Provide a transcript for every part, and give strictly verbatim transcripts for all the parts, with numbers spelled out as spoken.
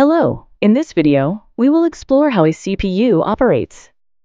Hello, in this video, we will explore how a C P U operates.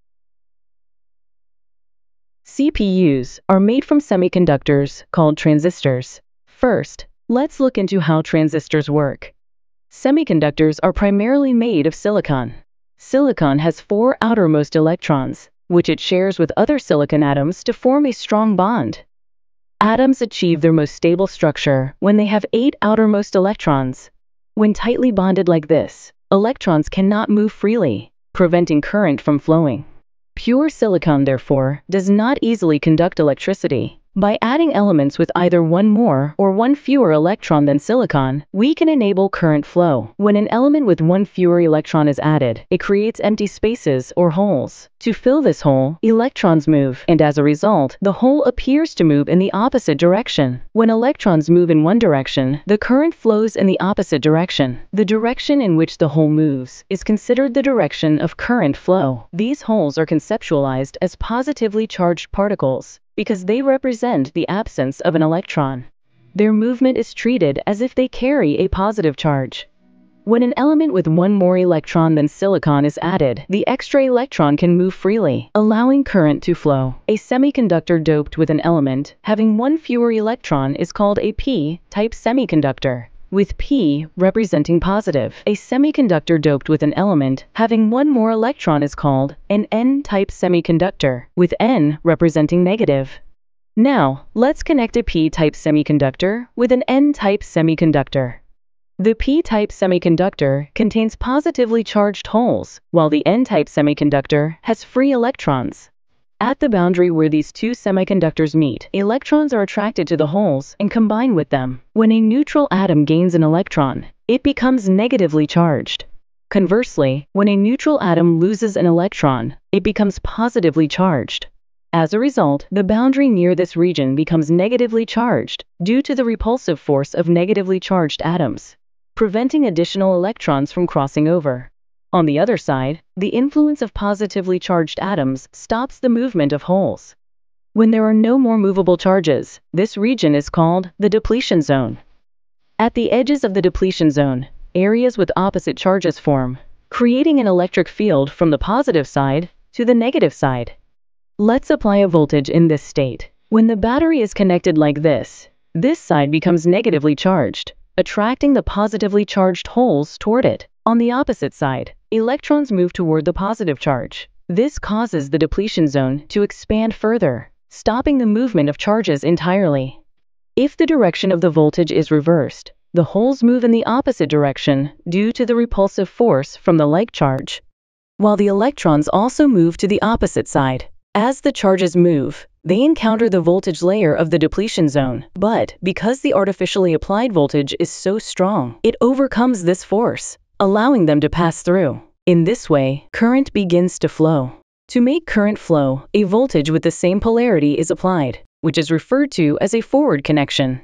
C P Us are made from semiconductors called transistors. First, let's look into how transistors work. Semiconductors are primarily made of silicon. Silicon has four outermost electrons, which it shares with other silicon atoms to form a strong bond. Atoms achieve their most stable structure when they have eight outermost electrons. When tightly bonded like this, electrons cannot move freely, preventing current from flowing. Pure silicon, therefore, does not easily conduct electricity. By adding elements with either one more or one fewer electron than silicon, we can enable current flow. When an element with one fewer electron is added, it creates empty spaces or holes. To fill this hole, electrons move, and as a result, the hole appears to move in the opposite direction. When electrons move in one direction, the current flows in the opposite direction. The direction in which the hole moves is considered the direction of current flow. These holes are conceptualized as positively charged particles, because they represent the absence of an electron. Their movement is treated as if they carry a positive charge. When an element with one more electron than silicon is added, the extra electron can move freely, allowing current to flow. A semiconductor doped with an element having one fewer electron is called a p-type semiconductor, with P representing positive. A semiconductor doped with an element having one more electron is called an N-type semiconductor, with N representing negative. Now, let's connect a P-type semiconductor with an N-type semiconductor. The P-type semiconductor contains positively charged holes, while the N-type semiconductor has free electrons. At the boundary where these two semiconductors meet, electrons are attracted to the holes and combine with them. When a neutral atom gains an electron, it becomes negatively charged. Conversely, when a neutral atom loses an electron, it becomes positively charged. As a result, the boundary near this region becomes negatively charged due to the repulsive force of negatively charged atoms, preventing additional electrons from crossing over. On the other side, the influence of positively charged atoms stops the movement of holes. When there are no more movable charges, this region is called the depletion zone. At the edges of the depletion zone, areas with opposite charges form, creating an electric field from the positive side to the negative side. Let's apply a voltage in this state. When the battery is connected like this, this side becomes negatively charged, attracting the positively charged holes toward it. On the opposite side, electrons move toward the positive charge. This causes the depletion zone to expand further, stopping the movement of charges entirely. If the direction of the voltage is reversed, the holes move in the opposite direction due to the repulsive force from the like charge, while the electrons also move to the opposite side. As the charges move, they encounter the voltage layer of the depletion zone, but because the artificially applied voltage is so strong, it overcomes this force, allowing them to pass through. In this way, current begins to flow. To make current flow, a voltage with the same polarity is applied, which is referred to as a forward connection.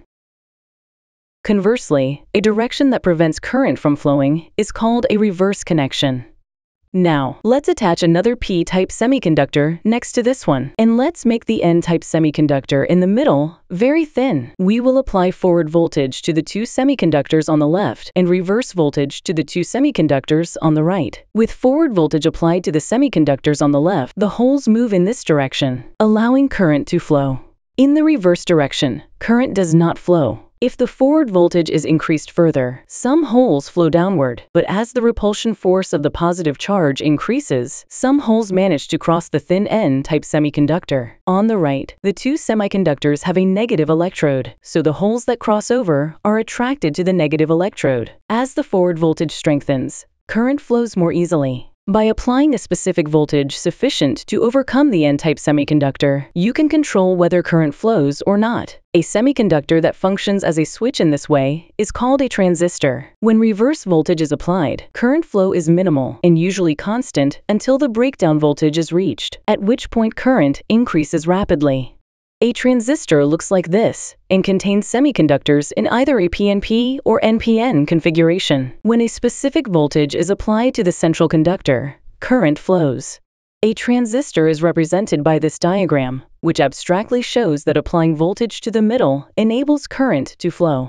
Conversely, a direction that prevents current from flowing is called a reverse connection. Now, let's attach another P-type semiconductor next to this one, and let's make the N-type semiconductor in the middle very thin. We will apply forward voltage to the two semiconductors on the left and reverse voltage to the two semiconductors on the right. With forward voltage applied to the semiconductors on the left, the holes move in this direction, allowing current to flow. In the reverse direction, current does not flow. If the forward voltage is increased further, some holes flow downward, but as the repulsion force of the positive charge increases, some holes manage to cross the thin N-type semiconductor. On the right, the two semiconductors have a negative electrode, so the holes that cross over are attracted to the negative electrode. As the forward voltage strengthens, current flows more easily. By applying a specific voltage sufficient to overcome the N-type semiconductor, you can control whether current flows or not. A semiconductor that functions as a switch in this way is called a transistor. When reverse voltage is applied, current flow is minimal and usually constant until the breakdown voltage is reached, at which point current increases rapidly. A transistor looks like this and contains semiconductors in either a P N P or N P N configuration. When a specific voltage is applied to the central conductor, current flows. A transistor is represented by this diagram, which abstractly shows that applying voltage to the middle enables current to flow.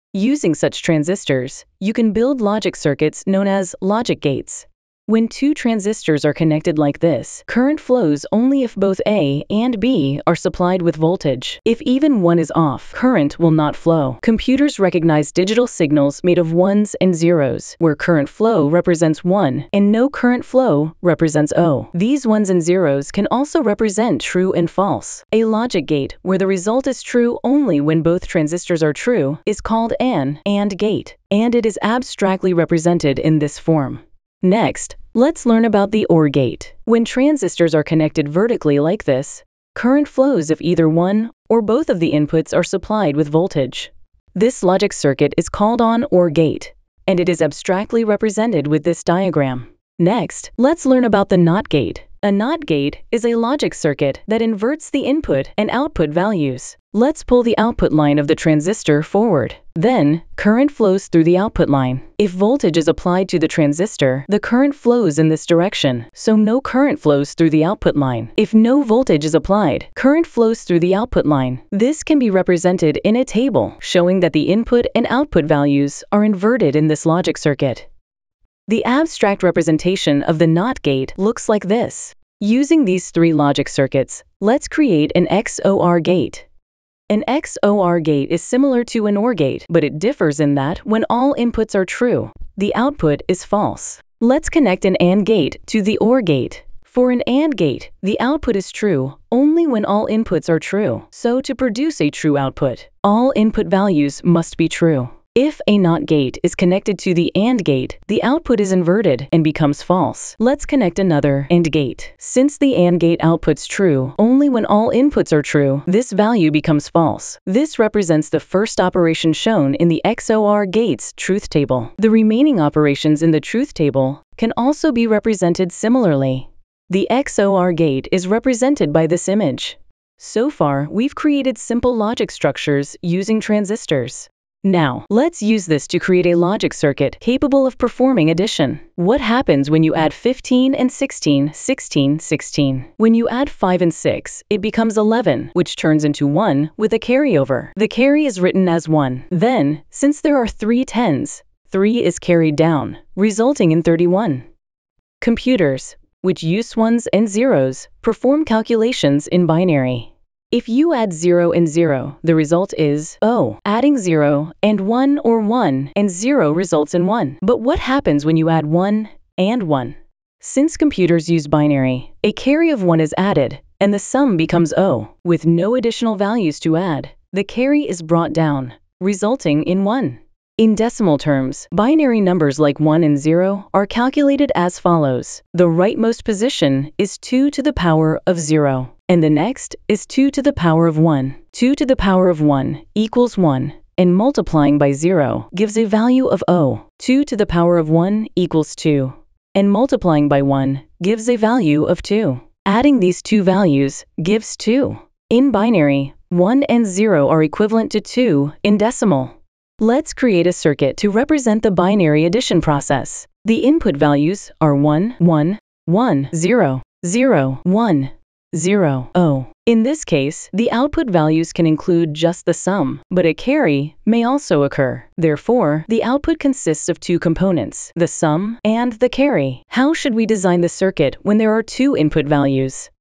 Using such transistors, you can build logic circuits known as logic gates. When two transistors are connected like this, current flows only if both A and B are supplied with voltage. If even one is off, current will not flow. Computers recognize digital signals made of ones and zeros, where current flow represents one and no current flow represents O. These ones and zeros can also represent true and false. A logic gate, where the result is true only when both transistors are true, is called an AND gate, and it is abstractly represented in this form. Next, let's learn about the OR gate. When transistors are connected vertically like this, current flows if either one or both of the inputs are supplied with voltage. This logic circuit is called an OR gate, and it is abstractly represented with this diagram. Next, let's learn about the NOT gate. A NOT gate is a logic circuit that inverts the input and output values. Let's pull the output line of the transistor forward. Then, current flows through the output line. If voltage is applied to the transistor, the current flows in this direction, so no current flows through the output line. If no voltage is applied, current flows through the output line. This can be represented in a table, showing that the input and output values are inverted in this logic circuit. The abstract representation of the NOT gate looks like this. Using these three logic circuits, let's create an X O R gate. An X O R gate is similar to an OR gate, but it differs in that when all inputs are true, the output is false. Let's connect an AND gate to the OR gate. For an AND gate, the output is true only when all inputs are true. So to produce a true output, all input values must be true. If a NOT gate is connected to the AND gate, the output is inverted and becomes false. Let's connect another AND gate. Since the AND gate outputs true only when all inputs are true, this value becomes false. This represents the first operation shown in the X O R gate's truth table. The remaining operations in the truth table can also be represented similarly. The X O R gate is represented by this image. So far, we've created simple logic structures using transistors. Now, let's use this to create a logic circuit capable of performing addition. What happens when you add fifteen and sixteen, sixteen, sixteen? When you add five and six, it becomes eleven, which turns into one with a carryover. The carry is written as one. Then, since there are three tens, three is carried down, resulting in thirty-one. Computers, which use ones and zeros, perform calculations in binary. If you add zero and zero, the result is O. Adding zero and one or one and zero results in one. But what happens when you add one and one? Since computers use binary, a carry of one is added, and the sum becomes O. With no additional values to add, the carry is brought down, resulting in one. In decimal terms, binary numbers like one and zero are calculated as follows. The rightmost position is two to the power of zero, and the next is two to the power of one. two to the power of one equals one, and multiplying by zero gives a value of O. two to the power of one equals two, and multiplying by one gives a value of two. Adding these two values gives two. In binary, one and zero are equivalent to two in decimal. Let's create a circuit to represent the binary addition process. The input values are one, one, one, zero, zero, one, zero, O. In this case, the output values can include just the sum, but a carry may also occur. Therefore, the output consists of two components, the sum and the carry. How should we design the circuit when there are two input values?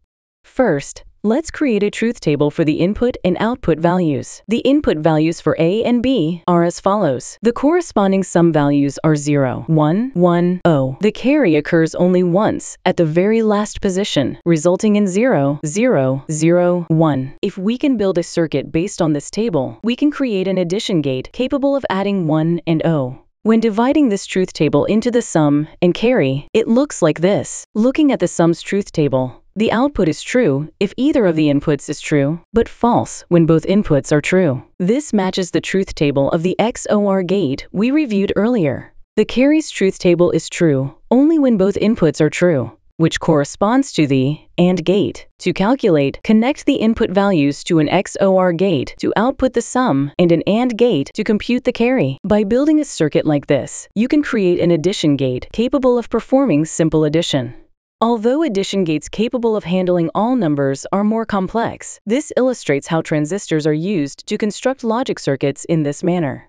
First, let's create a truth table for the input and output values. The input values for A and B are as follows. The corresponding sum values are zero, one, one, zero. The carry occurs only once at the very last position, resulting in zero, zero, zero, one. If we can build a circuit based on this table, we can create an addition gate capable of adding one and zero. When dividing this truth table into the sum and carry, it looks like this. Looking at the sum's truth table, the output is true if either of the inputs is true, but false when both inputs are true. This matches the truth table of the X O R gate we reviewed earlier. The carry's truth table is true only when both inputs are true, which corresponds to the AND gate. To calculate, connect the input values to an X O R gate to output the sum and an AND gate to compute the carry. By building a circuit like this, you can create an addition gate capable of performing simple addition. Although addition gates capable of handling all numbers are more complex, this illustrates how transistors are used to construct logic circuits in this manner.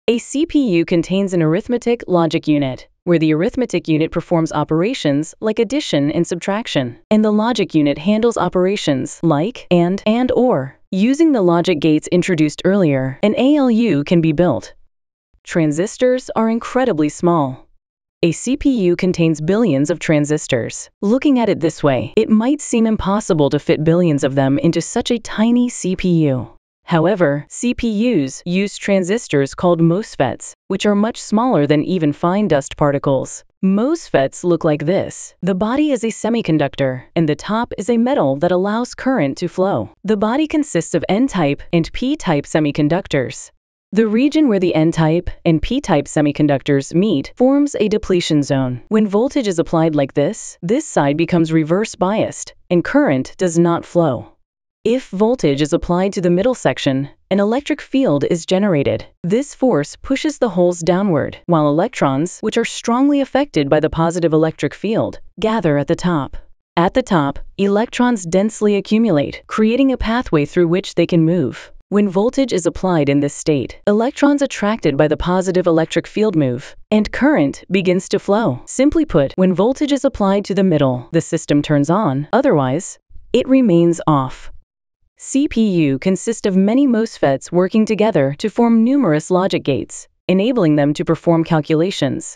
A C P U contains an arithmetic logic unit, where the arithmetic unit performs operations like addition and subtraction, and the logic unit handles operations like and and or. Using the logic gates introduced earlier, an A L U can be built. Transistors are incredibly small. A C P U contains billions of transistors. Looking at it this way, it might seem impossible to fit billions of them into such a tiny C P U. However, C P Us use transistors called MOSFETs, which are much smaller than even fine dust particles. MOSFETs look like this. The body is a semiconductor, and the top is a metal that allows current to flow. The body consists of N-type and P-type semiconductors. The region where the N-type and P-type semiconductors meet forms a depletion zone. When voltage is applied like this, this side becomes reverse biased, and current does not flow. If voltage is applied to the middle section, an electric field is generated. This force pushes the holes downward, while electrons, which are strongly affected by the positive electric field, gather at the top. At the top, electrons densely accumulate, creating a pathway through which they can move. When voltage is applied in this state, electrons attracted by the positive electric field move, and current begins to flow. Simply put, when voltage is applied to the middle, the system turns on, otherwise, it remains off. C P U consists of many MOSFETs working together to form numerous logic gates, enabling them to perform calculations.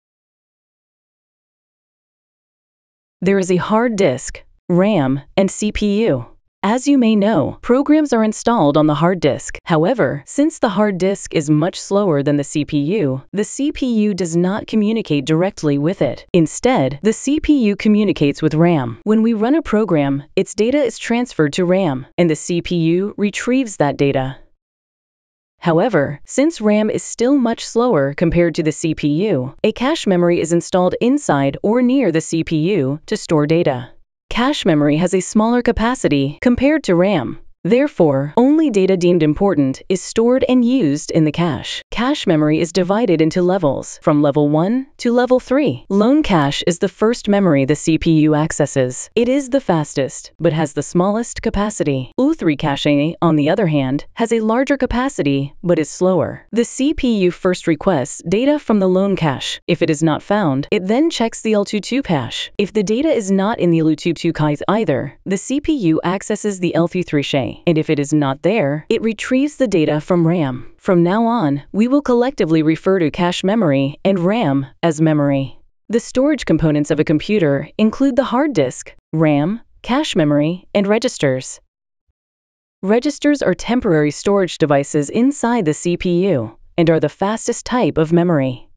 There is a hard disk, RAM, and C P U. As you may know, programs are installed on the hard disk. However, since the hard disk is much slower than the C P U, the C P U does not communicate directly with it. Instead, the C P U communicates with RAM. When we run a program, its data is transferred to RAM, and the C P U retrieves that data. However, since RAM is still much slower compared to the C P U, a cache memory is installed inside or near the C P U to store data. Cache memory has a smaller capacity compared to RAM. Therefore, only data deemed important is stored and used in the cache. Cache memory is divided into levels, from level one to level three. Lone cache is the first memory the C P U accesses. It is the fastest, but has the smallest capacity. L three cache, on the other hand, has a larger capacity, but is slower. The C P U first requests data from the lone cache. If it is not found, it then checks the L twenty-two cache. If the data is not in the L twenty-two cache either, the C P U accesses the L thirty-three cache. And if it is not there, it retrieves the data from RAM. From now on, we will collectively refer to cache memory and RAM as memory. The storage components of a computer include the hard disk, RAM, cache memory, and registers. Registers are temporary storage devices inside the C P U and are the fastest type of memory.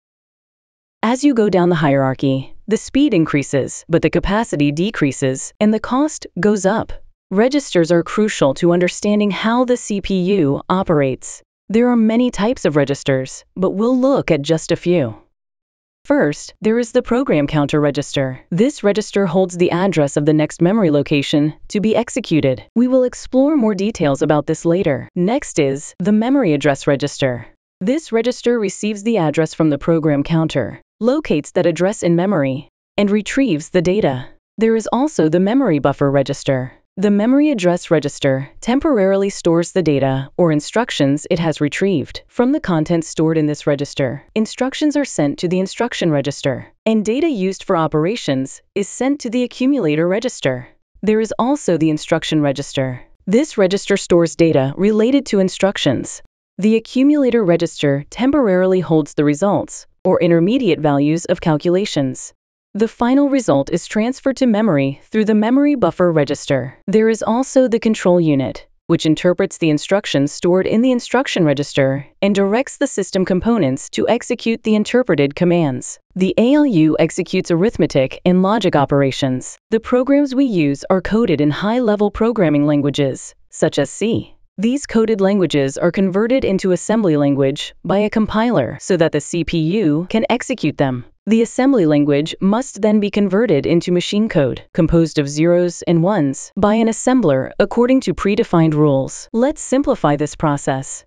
As you go down the hierarchy, the speed increases, but the capacity decreases, and the cost goes up. Registers are crucial to understanding how the C P U operates. There are many types of registers, but we'll look at just a few. First, there is the program counter register. This register holds the address of the next memory location to be executed. We will explore more details about this later. Next is the memory address register. This register receives the address from the program counter, locates that address in memory, and retrieves the data. There is also the memory buffer register. The memory address register temporarily stores the data or instructions it has retrieved from the contents stored in this register. Instructions are sent to the instruction register, and data used for operations is sent to the accumulator register. There is also the instruction register. This register stores data related to instructions. The accumulator register temporarily holds the results or intermediate values of calculations. The final result is transferred to memory through the memory buffer register. There is also the control unit, which interprets the instructions stored in the instruction register and directs the system components to execute the interpreted commands. The A L U executes arithmetic and logic operations. The programs we use are coded in high-level programming languages, such as C. These coded languages are converted into assembly language by a compiler so that the C P U can execute them. The assembly language must then be converted into machine code, composed of zeros and ones, by an assembler according to predefined rules. Let's simplify this process.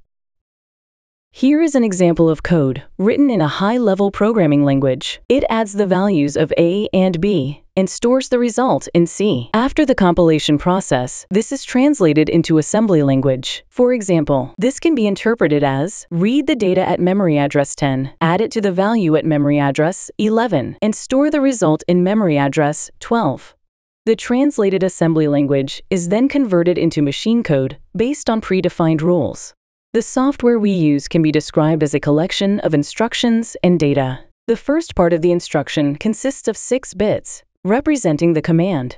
Here is an example of code written in a high-level programming language. It adds the values of A and B and stores the result in C. After the compilation process, this is translated into assembly language. For example, this can be interpreted as read the data at memory address ten, add it to the value at memory address eleven, and store the result in memory address twelve. The translated assembly language is then converted into machine code based on predefined rules. The software we use can be described as a collection of instructions and data. The first part of the instruction consists of six bits, representing the command.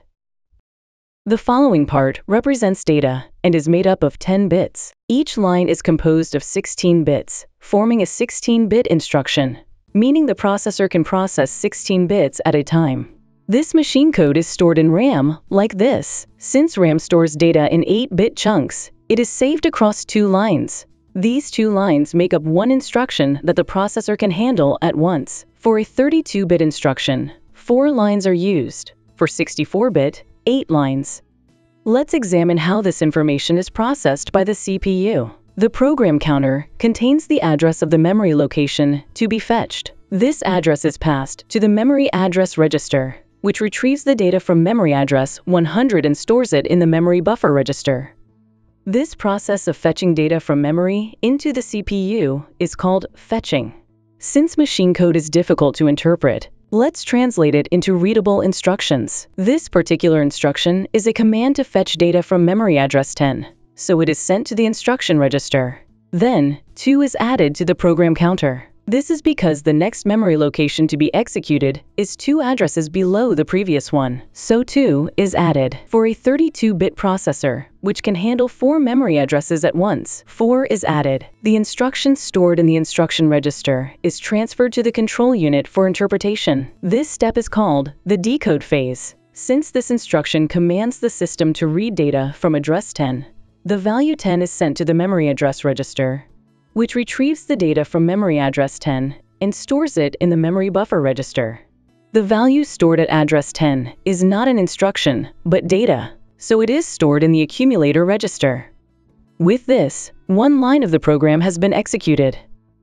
The following part represents data and is made up of ten bits. Each line is composed of sixteen bits, forming a sixteen bit instruction, meaning the processor can process sixteen bits at a time. This machine code is stored in RAM like this. Since RAM stores data in eight bit chunks, it is saved across two lines. These two lines make up one instruction that the processor can handle at once. For a thirty-two bit instruction, four lines are used. For sixty-four bit, eight lines. Let's examine how this information is processed by the C P U. The program counter contains the address of the memory location to be fetched. This address is passed to the memory address register, which retrieves the data from memory address one hundred and stores it in the memory buffer register. This process of fetching data from memory into the C P U is called fetching. Since machine code is difficult to interpret, let's translate it into readable instructions. This particular instruction is a command to fetch data from memory address ten, so it is sent to the instruction register. Then, two is added to the program counter. This is because the next memory location to be executed is two addresses below the previous one, so two is added. For a thirty-two bit processor, which can handle four memory addresses at once, four is added. The instruction stored in the instruction register is transferred to the control unit for interpretation. This step is called the decode phase. Since this instruction commands the system to read data from address ten, the value ten is sent to the memory address register, which retrieves the data from memory address ten and stores it in the memory buffer register. The value stored at address ten is not an instruction, but data, so it is stored in the accumulator register. With this, one line of the program has been executed.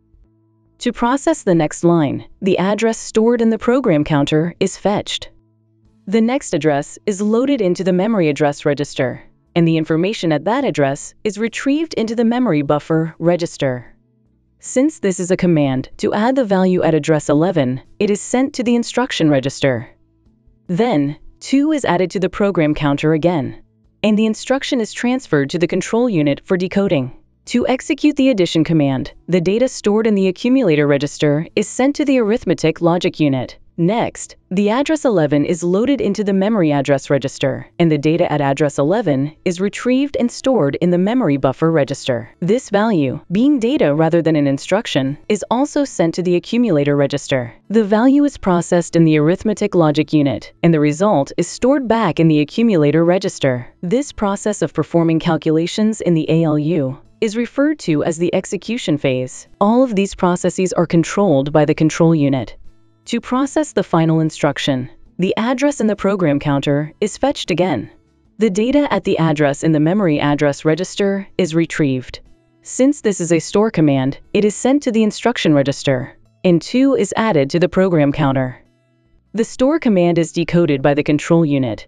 To process the next line, the address stored in the program counter is fetched. The next address is loaded into the memory address register, and the information at that address is retrieved into the memory buffer register. Since this is a command to add the value at address eleven, it is sent to the instruction register. Then, two is added to the program counter again, and the instruction is transferred to the control unit for decoding. To execute the addition command, the data stored in the accumulator register is sent to the arithmetic logic unit. Next, the address eleven is loaded into the memory address register, and the data at address eleven is retrieved and stored in the memory buffer register. This value, being data rather than an instruction, is also sent to the accumulator register. The value is processed in the arithmetic logic unit, and the result is stored back in the accumulator register. This process of performing calculations in the A L U is referred to as the execution phase. All of these processes are controlled by the control unit. To process the final instruction, the address in the program counter is fetched again. The data at the address in the memory address register is retrieved. Since this is a store command, it is sent to the instruction register, and two is added to the program counter. The store command is decoded by the control unit,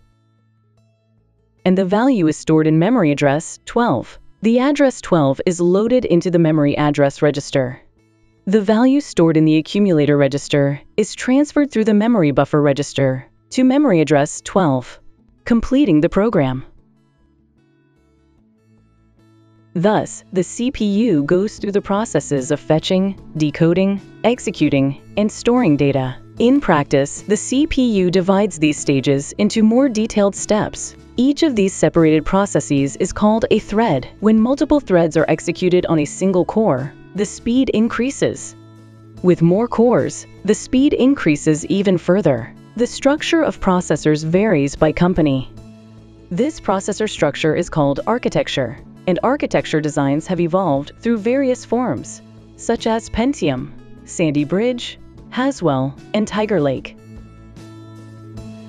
and the value is stored in memory address twelve. The address twelve is loaded into the memory address register. The value stored in the accumulator register is transferred through the memory buffer register to memory address twelve, completing the program. Thus, the C P U goes through the processes of fetching, decoding, executing, and storing data. In practice, the C P U divides these stages into more detailed steps. Each of these separated processes is called a thread. When multiple threads are executed on a single core, the speed increases. With more cores, the speed increases even further. The structure of processors varies by company. This processor structure is called architecture, and architecture designs have evolved through various forms, such as Pentium, Sandy Bridge, Haswell, and Tiger Lake.